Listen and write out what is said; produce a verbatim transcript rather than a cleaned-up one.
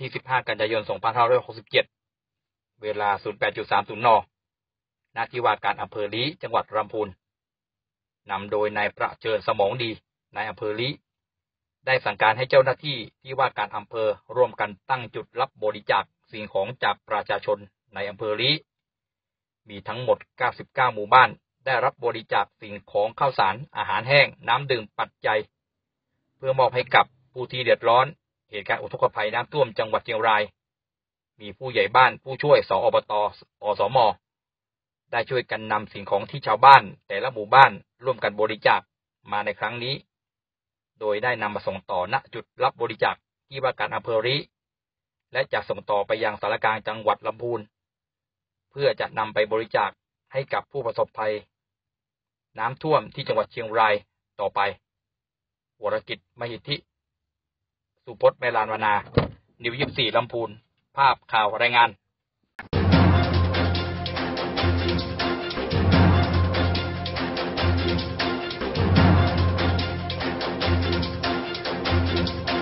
ที่สิบห้ากันยายนสองพันห้าร้อยหกสิบเจ็ดเวลา ศูนย์แปดสามศูนย์ น.ณ ที่ว่าการอำเภอลี้จังหวัดลำพูนนำโดยนายประเชิญสมองดีนายอำเภอลี้ได้สั่งการให้เจ้าหน้าที่ที่ว่าการอำเภอร่วมกันตั้งจุดรับบริจาคสิ่งของจากประชาชนในอำเภอลี้มีทั้งหมดเก้าสิบเก้าหมู่บ้านได้รับบริจาคสิ่งของข้าวสารอาหารแห้งน้ำดื่มปัจจัยเพื่อมอบให้กับผู้ที่เดือดร้อนเหตุการณ์อุทกภัยน้ำท่วมจังหวัดเชียงรายมีผู้ใหญ่บ้านผู้ช่วยสอบต.อสม.ได้ช่วยกันนำสิ่งของที่ชาวบ้านแต่ละหมู่บ้านร่วมกันบริจาคมาในครั้งนี้โดยได้นำมาส่งต่อณจุดรับบริจาคที่ว่าการอำเภอลี้และจะส่งต่อไปยังสารกลางจังหวัดลำพูนเพื่อจะนำไปบริจาคให้กับผู้ประสบภัยน้ำท่วมที่จังหวัดเชียงรายต่อไปวรกิจมหิทธิสุพจน์ เมลานวนา นิวยี่สิบสี่ ลำพูนภาพข่าวรายงาน